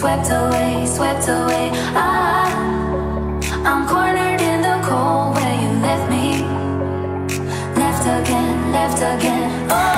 swept away, swept away. I'm cornered in the cold where you left me. Left again, left again. Oh.